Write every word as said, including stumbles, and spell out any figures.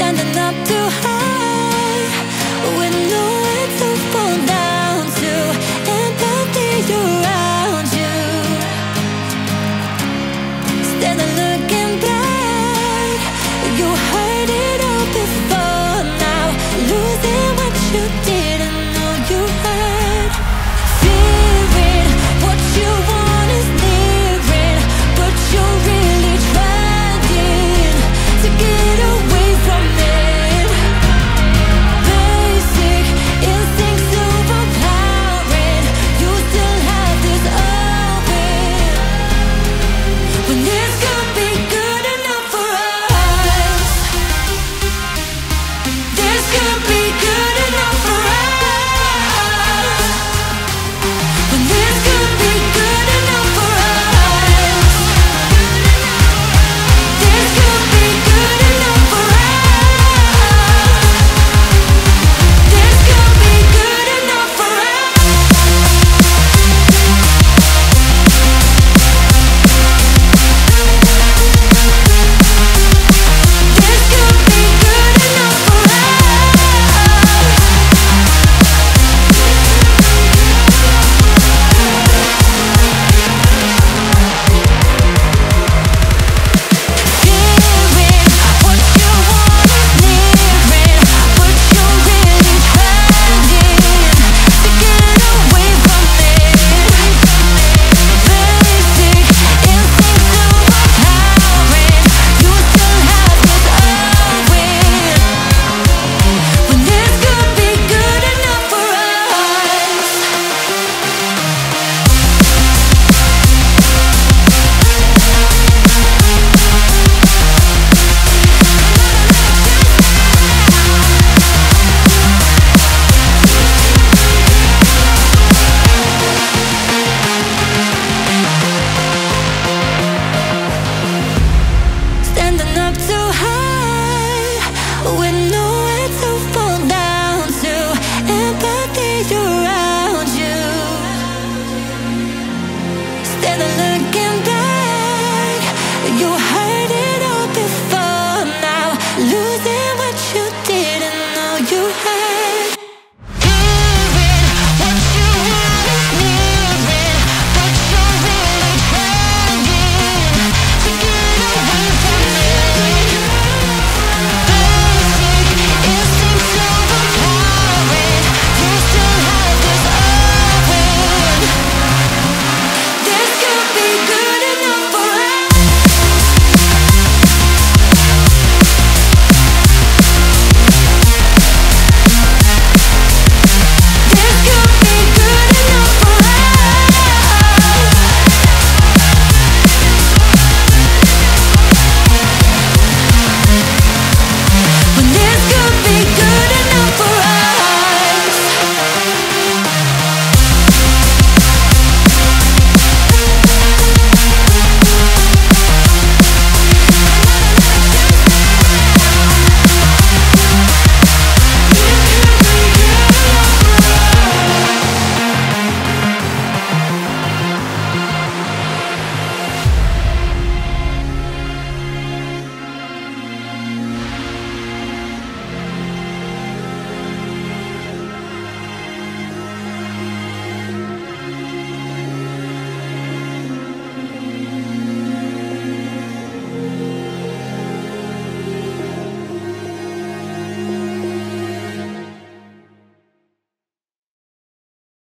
standing up too high with nowhere to fall down to. Empathy around you, standing looking bright. You heard it all before, now losing what you didn't know you had. Fearing what you want is nearing, but you're really trying to get away from it. Basic instincts overpowering. You still have this open when this could be good enough for us. This could be